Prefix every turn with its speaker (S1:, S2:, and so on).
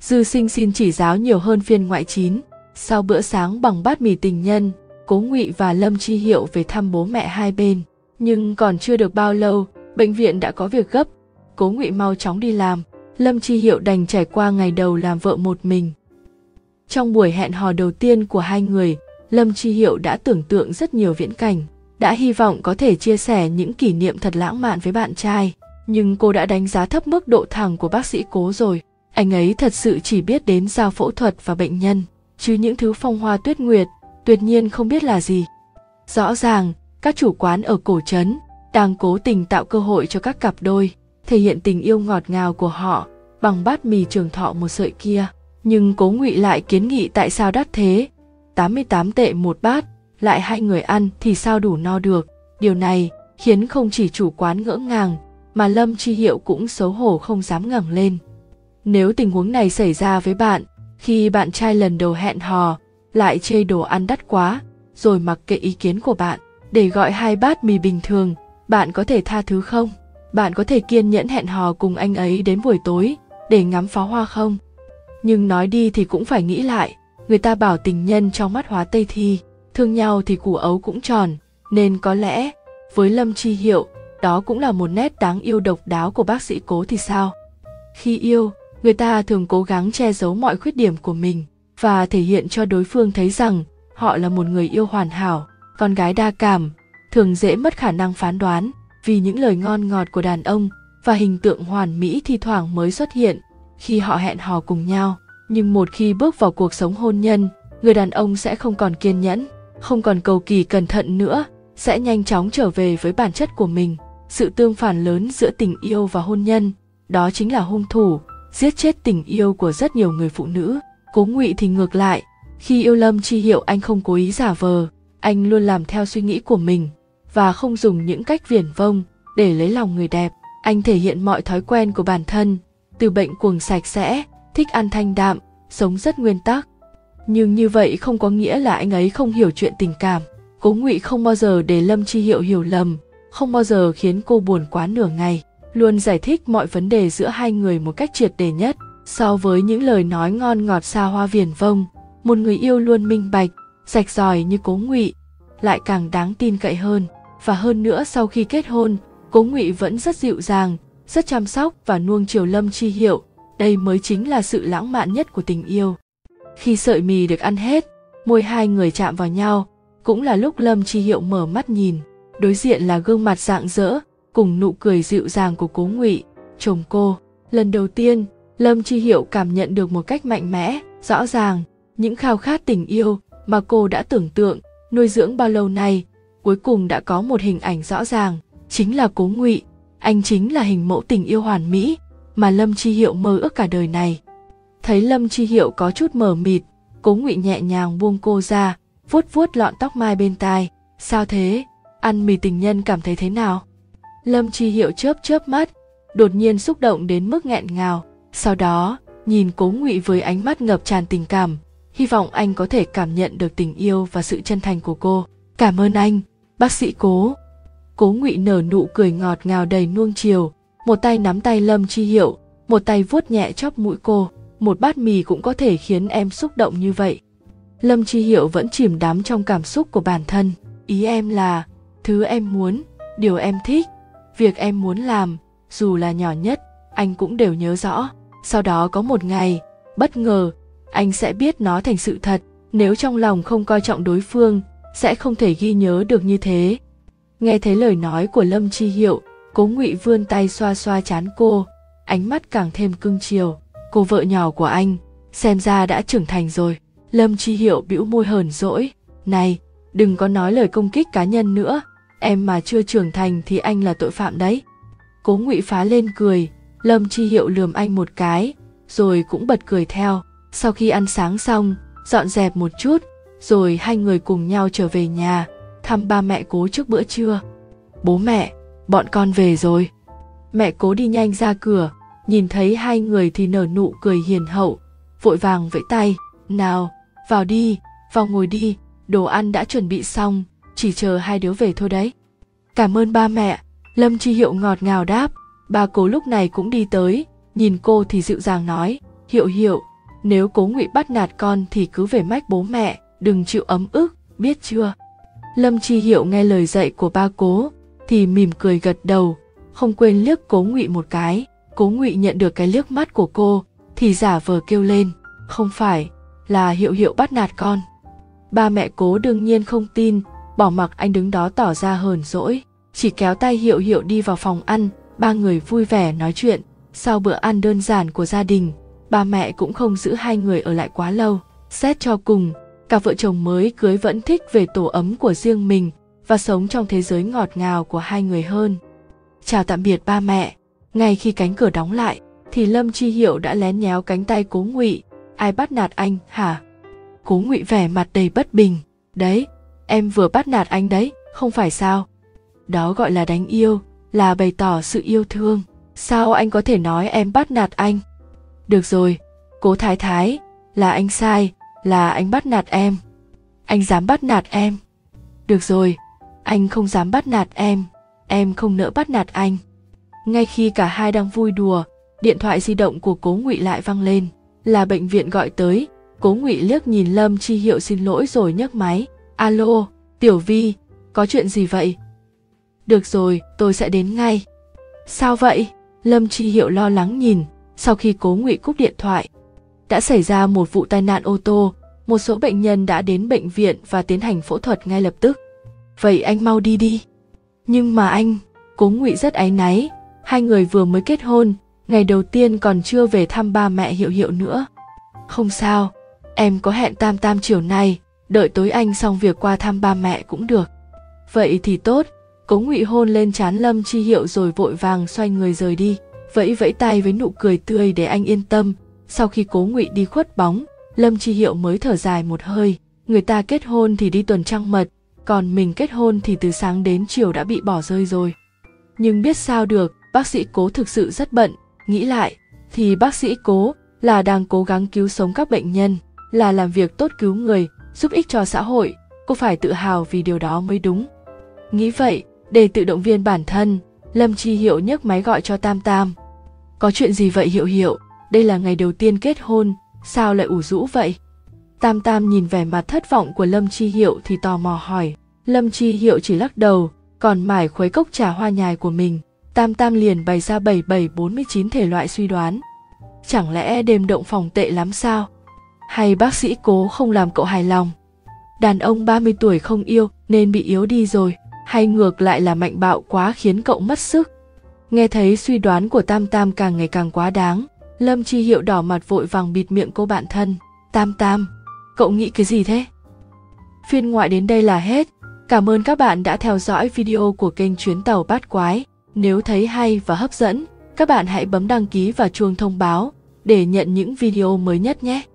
S1: Dư Sinh xin chỉ giáo nhiều hơn phiên ngoại 9. Sau bữa sáng bằng bát mì tình nhân, Cố Ngụy và Lâm Chi Hiệu về thăm bố mẹ hai bên. Nhưng còn chưa được bao lâu, bệnh viện đã có việc gấp. Cố Ngụy mau chóng đi làm, Lâm Chi Hiệu đành trải qua ngày đầu làm vợ một mình. Trong buổi hẹn hò đầu tiên của hai người, Lâm Chi Hiệu đã tưởng tượng rất nhiều viễn cảnh, đã hy vọng có thể chia sẻ những kỷ niệm thật lãng mạn với bạn trai. Nhưng cô đã đánh giá thấp mức độ thẳng của bác sĩ Cố rồi. Anh ấy thật sự chỉ biết đến giao phẫu thuật và bệnh nhân, chứ những thứ phong hoa tuyết nguyệt, tuyệt nhiên không biết là gì. Rõ ràng, các chủ quán ở cổ trấn đang cố tình tạo cơ hội cho các cặp đôi thể hiện tình yêu ngọt ngào của họ bằng bát mì trường thọ một sợi kia. Nhưng Cố Ngụy lại kiến nghị tại sao đắt thế, 88 tệ một bát, lại hai người ăn thì sao đủ no được. Điều này khiến không chỉ chủ quán ngỡ ngàng, mà Lâm Chi Hiệu cũng xấu hổ không dám ngẩng lên. Nếu tình huống này xảy ra với bạn, khi bạn trai lần đầu hẹn hò lại chê đồ ăn đắt quá, rồi mặc kệ ý kiến của bạn, để gọi hai bát mì bình thường, bạn có thể tha thứ không? Bạn có thể kiên nhẫn hẹn hò cùng anh ấy đến buổi tối để ngắm pháo hoa không? Nhưng nói đi thì cũng phải nghĩ lại, người ta bảo tình nhân trong mắt hóa Tây Thi, thương nhau thì củ ấu cũng tròn, nên có lẽ với Lâm Chi Hiệu, đó cũng là một nét đáng yêu độc đáo của bác sĩ Cố thì sao? Khi yêu, người ta thường cố gắng che giấu mọi khuyết điểm của mình và thể hiện cho đối phương thấy rằng họ là một người yêu hoàn hảo. Con gái đa cảm thường dễ mất khả năng phán đoán vì những lời ngon ngọt của đàn ông và hình tượng hoàn mỹ thi thoảng mới xuất hiện khi họ hẹn hò cùng nhau. Nhưng một khi bước vào cuộc sống hôn nhân, người đàn ông sẽ không còn kiên nhẫn, không còn cầu kỳ cẩn thận nữa, sẽ nhanh chóng trở về với bản chất của mình. Sự tương phản lớn giữa tình yêu và hôn nhân, đó chính là hung thủ giết chết tình yêu của rất nhiều người phụ nữ. Cố Ngụy thì ngược lại, khi yêu Lâm Chi Hiệu anh không cố ý giả vờ, anh luôn làm theo suy nghĩ của mình và không dùng những cách viển vông để lấy lòng người đẹp. Anh thể hiện mọi thói quen của bản thân, từ bệnh cuồng sạch sẽ, thích ăn thanh đạm, sống rất nguyên tắc. Nhưng như vậy không có nghĩa là anh ấy không hiểu chuyện tình cảm. Cố Ngụy không bao giờ để Lâm Chi Hiệu hiểu lầm, không bao giờ khiến cô buồn quá nửa ngày, luôn giải thích mọi vấn đề giữa hai người một cách triệt để nhất. So với những lời nói ngon ngọt xa hoa viển vông, một người yêu luôn minh bạch, rạch ròi như Cố Ngụy lại càng đáng tin cậy hơn. Và hơn nữa, sau khi kết hôn, Cố Ngụy vẫn rất dịu dàng, rất chăm sóc và nuông chiều Lâm Chi Hiệu. Đây mới chính là sự lãng mạn nhất của tình yêu. Khi sợi mì được ăn hết, môi hai người chạm vào nhau, cũng là lúc Lâm Chi Hiệu mở mắt nhìn. Đối diện là gương mặt rạng rỡ cùng nụ cười dịu dàng của Cố Ngụy, chồng cô. Lần đầu tiên, Lâm Chi Hiệu cảm nhận được một cách mạnh mẽ, rõ ràng, những khao khát tình yêu mà cô đã tưởng tượng, nuôi dưỡng bao lâu nay, cuối cùng đã có một hình ảnh rõ ràng, chính là Cố Ngụy. Anh chính là hình mẫu tình yêu hoàn mỹ mà Lâm Chi Hiệu mơ ước cả đời này. Thấy Lâm Chi Hiệu có chút mờ mịt, Cố Ngụy nhẹ nhàng buông cô ra, vuốt vuốt lọn tóc mai bên tai. Sao thế? Ăn mì tình nhân cảm thấy thế nào? Lâm Chi Hiệu chớp chớp mắt, đột nhiên xúc động đến mức nghẹn ngào. Sau đó, nhìn Cố Ngụy với ánh mắt ngập tràn tình cảm, hy vọng anh có thể cảm nhận được tình yêu và sự chân thành của cô. Cảm ơn anh, bác sĩ Cố. Cố Ngụy nở nụ cười ngọt ngào đầy nuông chiều, một tay nắm tay Lâm Chi Hiệu, một tay vuốt nhẹ chóp mũi cô. Một bát mì cũng có thể khiến em xúc động như vậy. Lâm Chi Hiệu vẫn chìm đắm trong cảm xúc của bản thân. Ý em là, thứ em muốn, điều em thích, việc em muốn làm, dù là nhỏ nhất, anh cũng đều nhớ rõ. Sau đó có một ngày, bất ngờ, anh sẽ biết nó thành sự thật. Nếu trong lòng không coi trọng đối phương, sẽ không thể ghi nhớ được như thế. Nghe thấy lời nói của Lâm Chi Hiệu, Cố Ngụy vươn tay xoa xoa trán cô, ánh mắt càng thêm cưng chiều. Cô vợ nhỏ của anh, xem ra đã trưởng thành rồi. Lâm Chi Hiệu bĩu môi hờn dỗi. Này, đừng có nói lời công kích cá nhân nữa, em mà chưa trưởng thành thì anh là tội phạm đấy. Cố Ngụy phá lên cười, Lâm Chi Hiệu lườm anh một cái, rồi cũng bật cười theo. Sau khi ăn sáng xong, dọn dẹp một chút, rồi hai người cùng nhau trở về nhà, thăm ba mẹ Cố trước bữa trưa. Bố mẹ, bọn con về rồi. Mẹ Cố đi nhanh ra cửa, nhìn thấy hai người thì nở nụ cười hiền hậu, vội vàng vẫy tay. Nào, vào đi, vào ngồi đi, đồ ăn đã chuẩn bị xong, chỉ chờ hai đứa về thôi đấy. Cảm ơn ba mẹ, Lâm Chi Hiệu ngọt ngào đáp. Ba Cố lúc này cũng đi tới, nhìn cô thì dịu dàng nói. Hiệu Hiệu, Nếu Cố Ngụy bắt nạt con thì cứ về mách bố mẹ, đừng chịu ấm ức, biết chưa? Lâm Chi Hiệu nghe lời dạy của ba Cố thì mỉm cười gật đầu, không quên liếc Cố Ngụy một cái. Cố Ngụy nhận được cái liếc mắt của cô thì giả vờ kêu lên, không phải, là Hiệu Hiệu bắt nạt con. Ba mẹ Cố đương nhiên không tin, bỏ mặc anh đứng đó tỏ ra hờn dỗi, chỉ kéo tay Hiệu Hiệu đi vào phòng ăn. Ba người vui vẻ nói chuyện. Sau bữa ăn đơn giản của gia đình, ba mẹ cũng không giữ hai người ở lại quá lâu. Xét cho cùng, cặp vợ chồng mới cưới vẫn thích về tổ ấm của riêng mình và sống trong thế giới ngọt ngào của hai người hơn. Chào tạm biệt ba mẹ. Ngay khi cánh cửa đóng lại thì Lâm Chi Hiệu đã lén nhéo cánh tay Cố Ngụy. Ai bắt nạt anh hả? Cố Ngụy vẻ mặt đầy bất bình. Đấy, em vừa bắt nạt anh đấy, không phải sao? Đó gọi là đánh yêu, là bày tỏ sự yêu thương. Sao anh có thể nói em bắt nạt anh? Được rồi, Cố Thái Thái, là anh sai, là anh bắt nạt em. Anh dám bắt nạt em. Được rồi, anh không dám bắt nạt em không nỡ bắt nạt anh. Ngay khi cả hai đang vui đùa, điện thoại di động của Cố Ngụy lại vang lên. Là bệnh viện gọi tới. Cố Ngụy liếc nhìn Lâm Chi Hiệu xin lỗi rồi nhấc máy. Alo, Tiểu Vi, có chuyện gì vậy? Được rồi, tôi sẽ đến ngay. Sao vậy? Lâm Chi Hiệu lo lắng nhìn. Sau khi Cố Ngụy cúp điện thoại, đã xảy ra một vụ tai nạn ô tô. Một số bệnh nhân đã đến bệnh viện và tiến hành phẫu thuật ngay lập tức. Vậy anh mau đi đi. Nhưng mà anh, Cố Ngụy rất áy náy. Hai người vừa mới kết hôn, ngày đầu tiên còn chưa về thăm ba mẹ Hiệu Hiệu nữa. Không sao, em có hẹn Tam Tam chiều nay, đợi tối anh xong việc qua thăm ba mẹ cũng được. Vậy thì tốt. Cố Ngụy hôn lên trán Lâm Chi Hiệu rồi vội vàng xoay người rời đi, vẫy vẫy tay với nụ cười tươi để anh yên tâm. Sau khi Cố Ngụy đi khuất bóng, Lâm Chi Hiệu mới thở dài một hơi. Người ta kết hôn thì đi tuần trăng mật, còn mình kết hôn thì từ sáng đến chiều đã bị bỏ rơi rồi. Nhưng biết sao được, bác sĩ Cố thực sự rất bận. Nghĩ lại thì bác sĩ Cố là đang cố gắng cứu sống các bệnh nhân, là làm việc tốt cứu người, giúp ích cho xã hội. Cô phải tự hào vì điều đó mới đúng. Nghĩ vậy, để tự động viên bản thân, Lâm Chi Hiệu nhấc máy gọi cho Tam Tam. Có chuyện gì vậy Hiệu Hiệu? Đây là ngày đầu tiên kết hôn, sao lại ủ rũ vậy? Tam Tam nhìn vẻ mặt thất vọng của Lâm Chi Hiệu thì tò mò hỏi. Lâm Chi Hiệu chỉ lắc đầu, còn mải khuấy cốc trà hoa nhài của mình. Tam Tam liền bày ra 7749 thể loại suy đoán. Chẳng lẽ đêm động phòng tệ lắm sao? Hay bác sĩ Cố không làm cậu hài lòng? Đàn ông 30 tuổi không yêu nên bị yếu đi rồi? Hay ngược lại là mạnh bạo quá khiến cậu mất sức? Nghe thấy suy đoán của Tam Tam càng ngày càng quá đáng, Lâm Chi Hiệu đỏ mặt vội vàng bịt miệng cô bạn thân. Tam Tam, cậu nghĩ cái gì thế? Phiên ngoại đến đây là hết. Cảm ơn các bạn đã theo dõi video của kênh Chuyến Tàu Bát Quái. Nếu thấy hay và hấp dẫn, các bạn hãy bấm đăng ký và chuông thông báo để nhận những video mới nhất nhé.